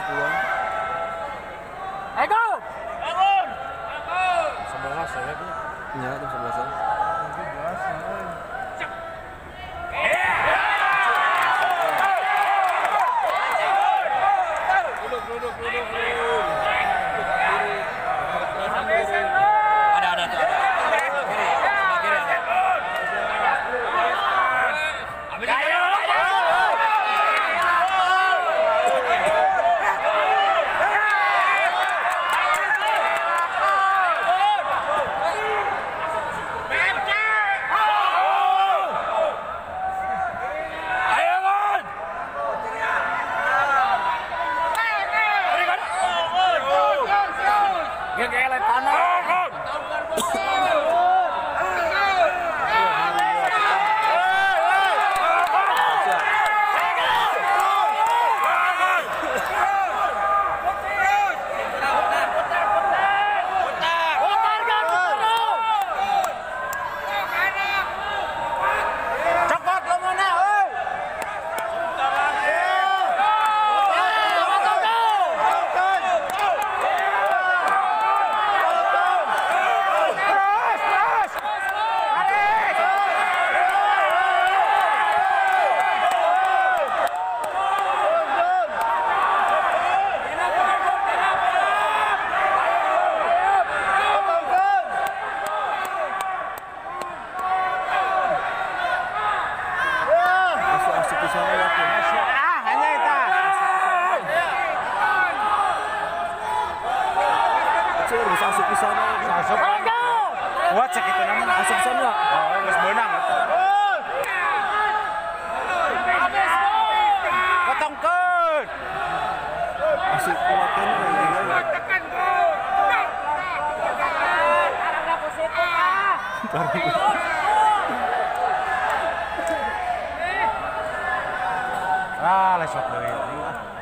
10-an. Bangun! Bangun! 11 ya. Iya, jam 11-an. Duduk. Ada tuh, ada. Sebelah kiri ada. Kayak tanah. Bisa asup ke sana. Asup. Kuat segitu namanya. Asup sana. Oh, geus beunang eta. Potongkeun. Asup kuatkan Tekan tuh. Arangna ku situ Ah, lesot deui.